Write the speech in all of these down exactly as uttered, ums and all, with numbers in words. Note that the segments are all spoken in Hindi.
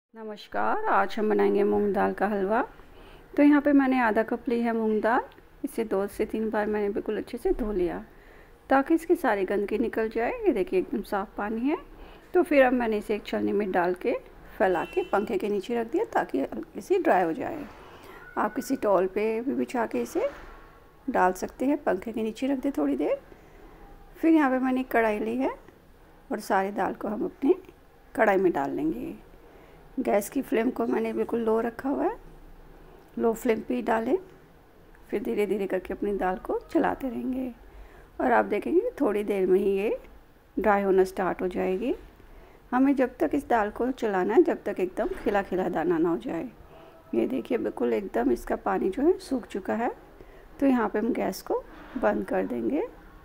नमस्कार। आज हम बनाएंगे मूंग दाल का हलवा। तो यहाँ पे मैंने आधा कप ली है मूंग दाल। इसे दो से तीन बार मैंने बिल्कुल अच्छे से धो लिया ताकि इसकी सारी गंदगी निकल जाए। ये देखिए एकदम साफ़ पानी है। तो फिर अब मैंने इसे एक छलनी में डाल के फैला के पंखे के नीचे रख दिया ताकि इसी ड्राई हो जाए। आप किसी टॉल पे भी बिछा के इसे डाल सकते हैं, पंखे के नीचे रख दे थोड़ी देर। फिर यहाँ पर मैंने कढ़ाई ली है और सारी दाल को हम अपनी कढ़ाई में डाल लेंगे। गैस की फ्लेम को मैंने बिल्कुल लो रखा हुआ है, लो फ्लेम पे ही डालें। फिर धीरे धीरे करके अपनी दाल को चलाते रहेंगे और आप देखेंगे थोड़ी देर में ही ये ड्राई होना स्टार्ट हो जाएगी। हमें जब तक इस दाल को चलाना है जब तक एकदम खिला खिला दाना ना हो जाए। ये देखिए बिल्कुल एकदम इसका पानी जो है सूख चुका है। तो यहाँ पे हम गैस को बंद कर देंगे।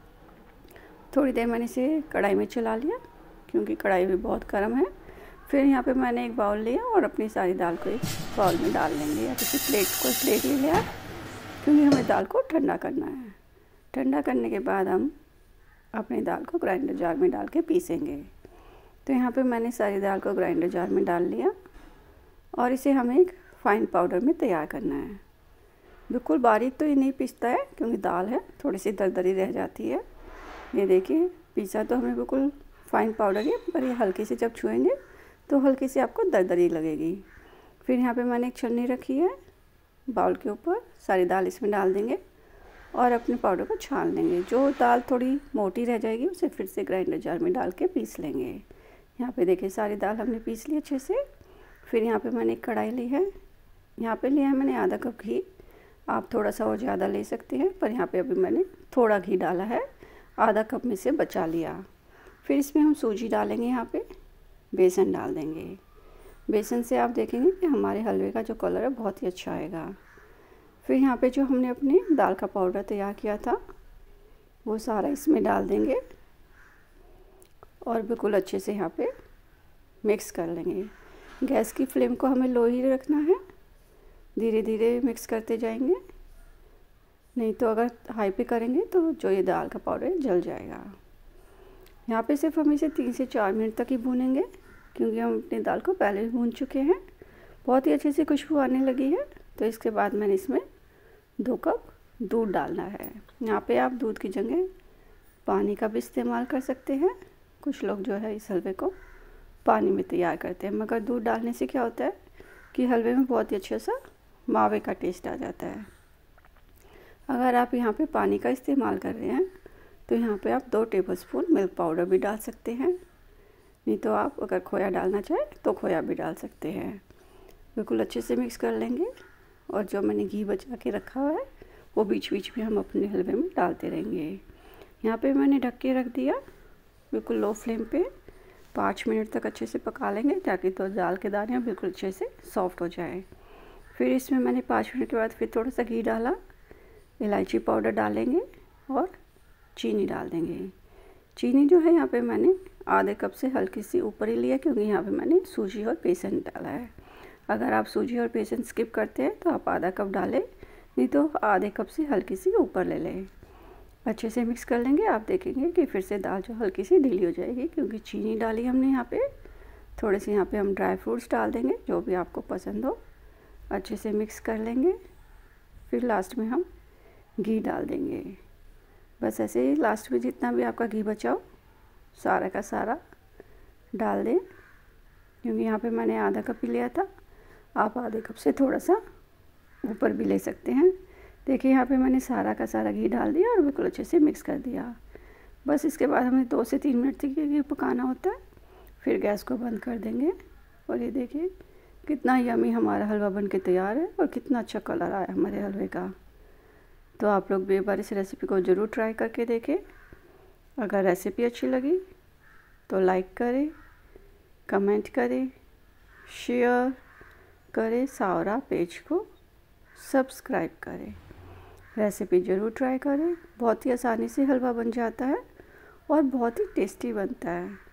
थोड़ी देर मैंने इसे कढ़ाई में चला लिया क्योंकि कढ़ाई भी बहुत गर्म है। फिर यहाँ पे मैंने एक बाउल लिया और अपनी सारी दाल को एक बाउल में डाल लेंगे या किसी प्लेट को प्लेट ले लिया क्योंकि हमें दाल को ठंडा करना है। ठंडा करने के बाद हम अपनी दाल को ग्राइंडर जार में डाल के पीसेंगे। तो यहाँ पे मैंने सारी दाल को ग्राइंडर जार में डाल लिया और इसे हमें एक फ़ाइन पाउडर में तैयार करना है। बिल्कुल बारीक तो ये नहीं पीसता है क्योंकि दाल है, थोड़ी सी दरदरी रह जाती है। ये देखिए पीसा तो हमें बिल्कुल फ़ाइन पाउडर है, पर ये हल्के से जब छुएंगे तो हल्की सी आपको दरदरी लगेगी। फिर यहाँ पे मैंने एक छन्नी रखी है, बाउल के ऊपर सारी दाल इसमें डाल देंगे और अपने पाउडर को छान लेंगे। जो दाल थोड़ी मोटी रह जाएगी उसे फिर से ग्राइंडर जार में डाल के पीस लेंगे। यहाँ पे देखिए सारी दाल हमने पीस ली अच्छे से। फिर यहाँ पे मैंने एक कढ़ाई ली है, यहाँ पे लिया है मैंने आधा कप घी। आप थोड़ा सा और ज़्यादा ले सकते हैं, पर यहाँ पर अभी मैंने थोड़ा घी डाला है, आधा कप में से बचा लिया। फिर इसमें हम सूजी डालेंगे, यहाँ पर बेसन डाल देंगे। बेसन से आप देखेंगे कि हमारे हलवे का जो कलर है बहुत ही अच्छा आएगा। फिर यहाँ पे जो हमने अपनी दाल का पाउडर तैयार किया था वो सारा इसमें डाल देंगे और बिल्कुल अच्छे से यहाँ पे मिक्स कर लेंगे। गैस की फ्लेम को हमें लो ही रखना है, धीरे धीरे मिक्स करते जाएंगे, नहीं तो अगर हाई पे करेंगे तो जो ये दाल का पाउडर जल जाएगा। यहाँ पे सिर्फ हम इसे तीन से चार मिनट तक ही भूनेंगे क्योंकि हम अपनी दाल को पहले ही भून चुके हैं। बहुत ही अच्छे से खुशबू आने लगी है। तो इसके बाद मैंने इसमें दो कप दूध डालना है। यहाँ पे आप दूध की जगह पानी का भी इस्तेमाल कर सकते हैं। कुछ लोग जो है इस हलवे को पानी में तैयार करते हैं, मगर दूध डालने से क्या होता है कि हलवे में बहुत ही अच्छा सा मावे का टेस्ट आ जाता है। अगर आप यहाँ पर पानी का इस्तेमाल कर रहे हैं तो यहाँ पे आप दो टेबलस्पून मिल्क पाउडर भी डाल सकते हैं, नहीं तो आप अगर खोया डालना चाहें तो खोया भी डाल सकते हैं। बिल्कुल अच्छे से मिक्स कर लेंगे और जो मैंने घी बचा के रखा हुआ है वो बीच बीच में हम अपने हलवे में डालते रहेंगे। यहाँ पे मैंने ढक के रख दिया बिल्कुल लो फ्लेम पे। पाँच मिनट तक अच्छे से पका लेंगे ताकि तो दाल के दाने बिल्कुल अच्छे से सॉफ्ट हो जाए। फिर इसमें मैंने पाँच मिनट के बाद फिर थोड़ा सा घी डाला, इलायची पाउडर डालेंगे और चीनी डाल देंगे। चीनी जो है यहाँ पे मैंने आधे कप से हल्की सी ऊपर ही लिया क्योंकि यहाँ पे मैंने सूजी और बेसन डाला है। अगर आप सूजी और बेसन स्किप करते हैं तो आप आधा कप डालें, नहीं तो आधे कप से हल्की सी ऊपर ले लें। अच्छे से मिक्स कर लेंगे। आप देखेंगे कि फिर से दाल जो हल्की सी ढीली हो जाएगी क्योंकि चीनी डाली हमने यहाँ पे। थोड़े से यहाँ पे हम ड्राई फ्रूट्स डाल देंगे जो भी आपको पसंद हो। अच्छे से मिक्स कर लेंगे। फिर लास्ट में हम घी डाल देंगे। बस ऐसे ही लास्ट में जितना भी आपका घी बचाओ सारा का सारा डाल दें क्योंकि यहाँ पे मैंने आधा कप ही लिया था। आप आधे कप से थोड़ा सा ऊपर भी ले सकते हैं। देखिए यहाँ पे मैंने सारा का सारा घी डाल दिया और बिल्कुल अच्छे से मिक्स कर दिया। बस इसके बाद हमें दो से तीन मिनट तक ये पकाना होता है। फिर गैस को बंद कर देंगे और ये देखिए कितना यमी हमारा हलवा बन के तैयार है और कितना अच्छा कलर आया हमारे हलवे का। तो आप लोग भी एक बार इस रेसिपी को ज़रूर ट्राई करके देखें। अगर रेसिपी अच्छी लगी तो लाइक करें, कमेंट करें, शेयर करें, सावरा पेज को सब्सक्राइब करें। रेसिपी ज़रूर ट्राई करें। बहुत ही आसानी से हलवा बन जाता है और बहुत ही टेस्टी बनता है।